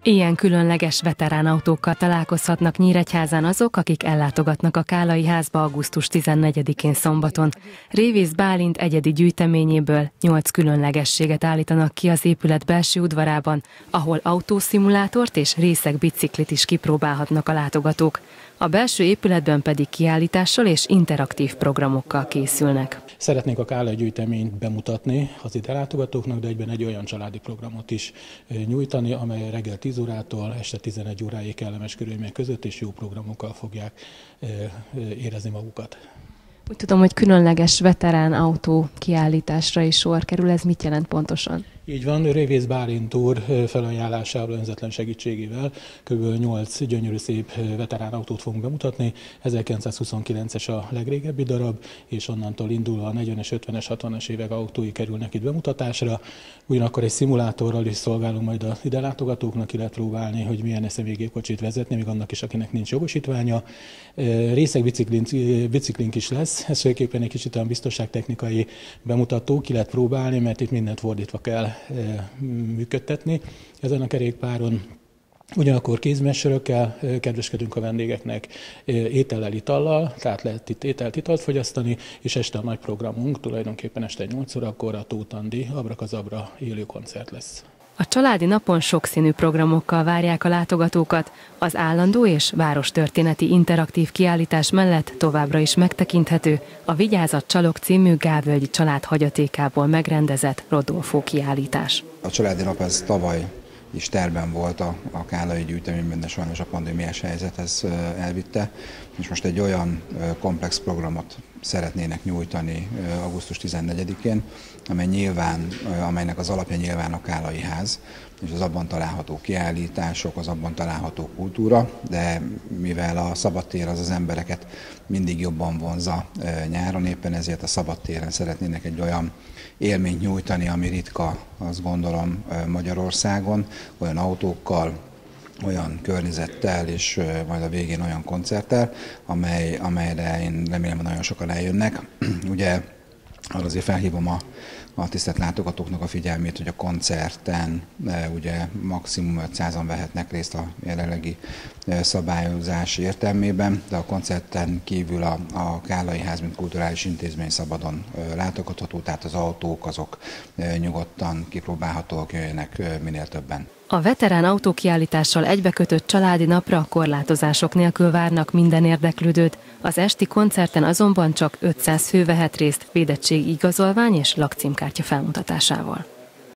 Ilyen különleges veteránautókkal találkozhatnak Nyíregyházán azok, akik ellátogatnak a Kálai házba augusztus 14-én szombaton. Révész Bálint egyedi gyűjteményéből 8 különlegességet állítanak ki az épület belső udvarában, ahol autószimulátort és részeg biciklit is kipróbálhatnak a látogatók. A belső épületben pedig kiállítással és interaktív programokkal készülnek. Szeretnénk a Kálai gyűjteményt bemutatni az ide látogatóknak, de egyben egy olyan családi programot is nyújtani, amely reggel 10 órától este 11 óráig kellemes körülmények között és jó programokkal fogják érezni magukat. Úgy tudom, hogy különleges veterán autó kiállításra is sor kerül, ez mit jelent pontosan? Így van, Révész Bálint úr felajánlásával, önzetlen segítségével kb. 8 gyönyörű szép veterán autót fogunk bemutatni. 1929-es a legrégebbi darab, és onnantól indulva a 40-es, 50-es, 60-as évek autói kerülnek itt bemutatásra. Ugyanakkor egy szimulátorral is szolgálunk majd az ide látogatóknak, ki lehet próbálni, hogy milyen személygépkocsit vezetni, még annak is, akinek nincs jogosítványa. Részeg biciklink is lesz, ez főképpen egy kicsit olyan biztonságtechnikai bemutató, ki lehet próbálni, mert itt mindent fordítva kell működtetni ezen a kerékpáron. Ugyanakkor kézmesörökkel kedveskedünk a vendégeknek, étellel, itallal, tehát lehet itt italt fogyasztani, és este a nagy programunk, tulajdonképpen este 8 órakor a Tóth Andi Abrakazabra élő koncert lesz. A családi napon sokszínű programokkal várják a látogatókat. Az állandó és várostörténeti interaktív kiállítás mellett továbbra is megtekinthető a Vigyázat Csalok című Gálvölgyi család hagyatékából megrendezett Rodolfo kiállítás. A családi nap ez tavaly is terben volt a Kálai gyűjteményben, de sajnos a pandémiás helyzet ez elvitte, és most egy olyan komplex programot szeretnének nyújtani augusztus 14-én, amelynek az alapja nyilván a Kálai ház, és az abban található kiállítások, az abban található kultúra, de mivel a szabadtér az embereket mindig jobban vonzza nyáron, éppen ezért a szabadtéren szeretnének egy olyan élményt nyújtani, ami ritka, azt gondolom, Magyarországon, olyan autókkal, olyan környezettel, és majd a végén olyan koncerttel, amelyre én remélem, hogy nagyon sokan eljönnek. Ugye azért felhívom a tisztelt látogatóknak a figyelmét, hogy a koncerten ugye maximum 500-an vehetnek részt a jelenlegi szabályozás értelmében, de a koncerten kívül a Kálai ház, mint kulturális intézmény szabadon látogatható, tehát az autók azok nyugodtan kipróbálhatóak, jöjjenek minél többen. A veterán autókiállítással egybekötött családi napra korlátozások nélkül várnak minden érdeklődőt. Az esti koncerten azonban csak 500 fő vehet részt védettségi igazolvány és lakcímkártya felmutatásával.